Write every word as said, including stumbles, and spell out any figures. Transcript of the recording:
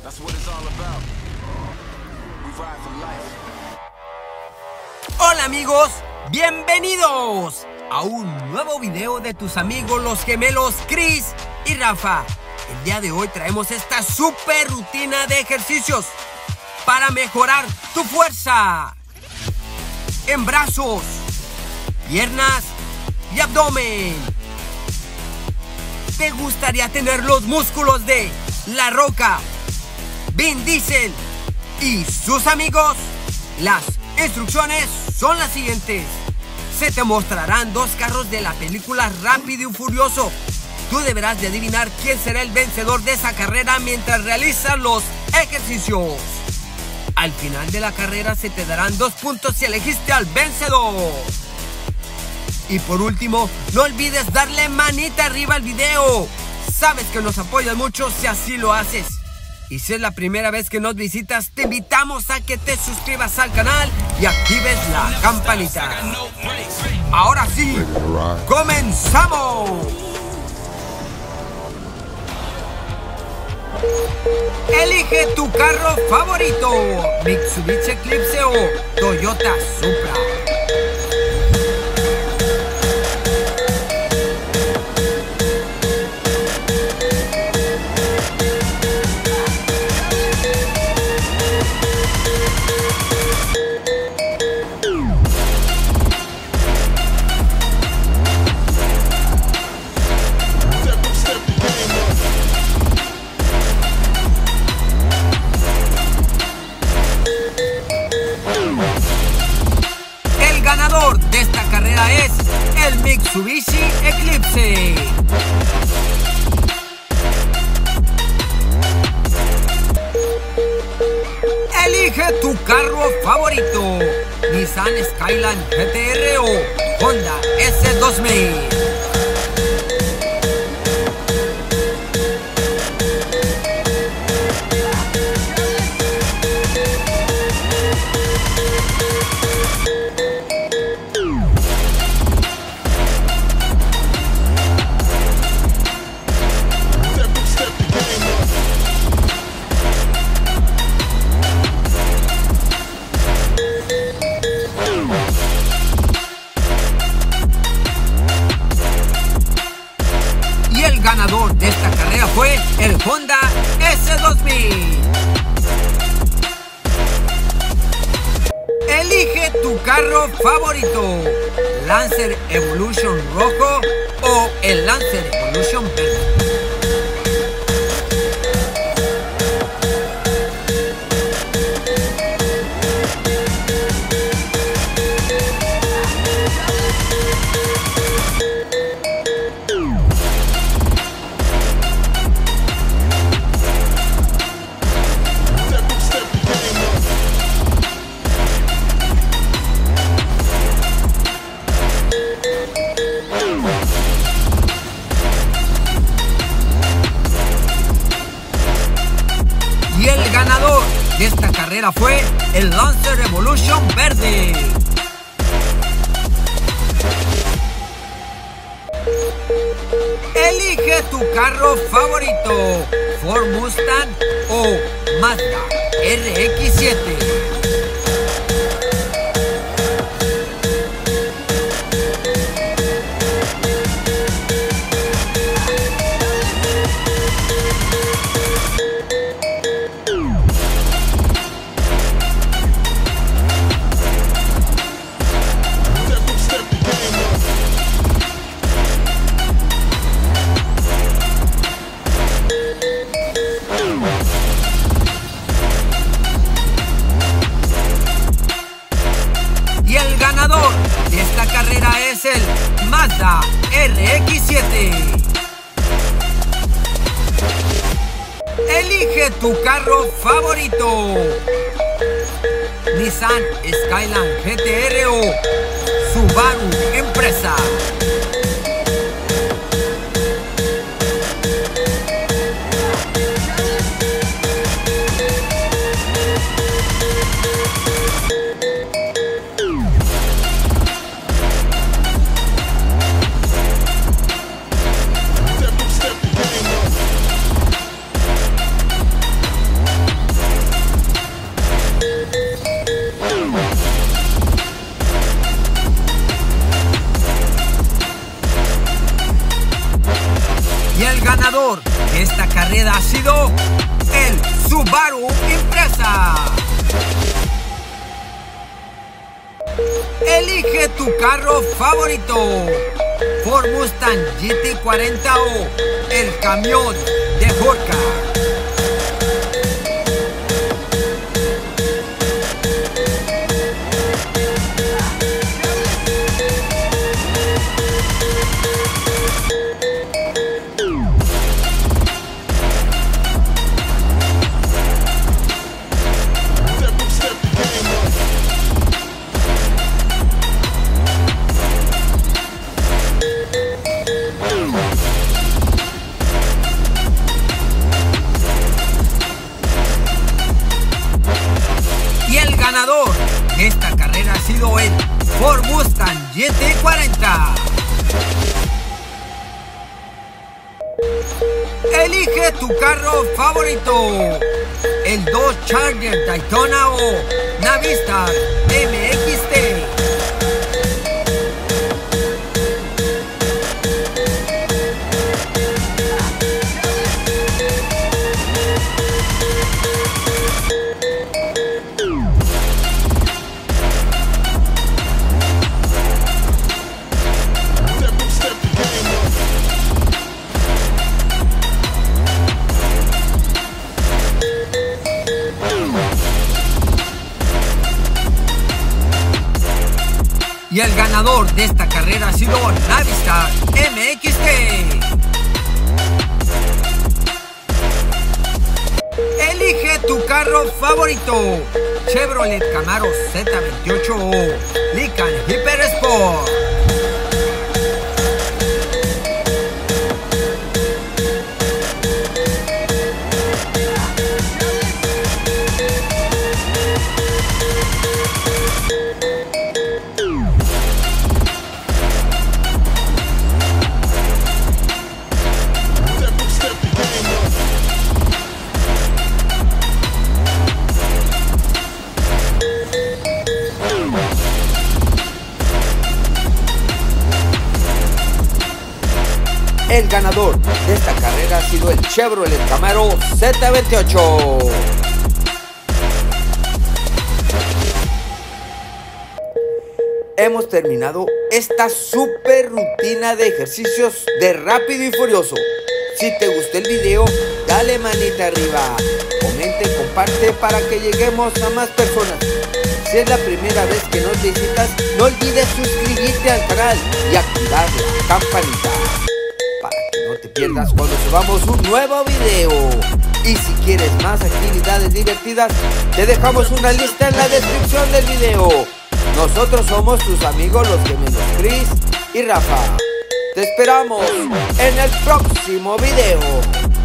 That's what it's all about. We ride for life. Hola amigos, bienvenidos a un nuevo video de tus amigos los gemelos Chris y Rafa. El día de hoy traemos esta super rutina de ejercicios para mejorar tu fuerza en brazos, piernas y abdomen. ¿Te gustaría tener los músculos de La Roca, Vin Diesel y sus amigos? Las instrucciones son las siguientes. Se te mostrarán dos carros de la película Rápido y Furioso. Tú deberás de adivinar quién será el vencedor de esa carrera mientras realizas los ejercicios. Al final de la carrera se te darán dos puntos si elegiste al vencedor. Y por último, no olvides darle manita arriba al video. Sabes que nos apoyas mucho si así lo haces. Y si es la primera vez que nos visitas, te invitamos a que te suscribas al canal y actives la campanita. Ahora sí, ¡comenzamos! Elige tu carro favorito, Mitsubishi Eclipse o Toyota Supra. El ganador de esta carrera es el Mitsubishi Eclipse. Elige tu carro favorito, Nissan Skyline G T R o Honda S dos mil. Ganador de esta carrera fue el Honda S dos mil. Elige tu carro favorito, Lancer Evolution rojo o el Lancer Evolution verde. Y el ganador de esta carrera fue el Lancer Evolution verde. Elige tu carro favorito, Ford Mustang o Mazda R X siete. Y el ganador de esta carrera es el Mazda R X siete. Elige tu carro favorito, Nissan Skyline G T R o Subaru Impreza. carrera ha sido el Subaru Impreza. Elige tu carro favorito: Ford Mustang G T cuarenta o el camión de Horca. Esta carrera ha sido el Ford Mustang G T cuarenta. Elige tu carro favorito: el Dodge Charger Daytona o Navistar M X T. Y el ganador de esta carrera ha sido Navistar M X T. Elige tu carro favorito: Chevrolet Camaro Z veintiocho o Lykan Hyper Sport. El ganador de esta carrera ha sido el Chevrolet Camaro Z veintiocho. Hemos terminado esta super rutina de ejercicios de Rápido y Furioso. Si te gustó el video, dale manita arriba, comente, comparte para que lleguemos a más personas. Si es la primera vez que nos visitas, no olvides suscribirte al canal y activar la campanita para que no te pierdas cuando subamos un nuevo video. Y si quieres más actividades divertidas, te dejamos una lista en la descripción del video. Nosotros somos tus amigos los gemelos Chris y Rafa. Te esperamos en el próximo video.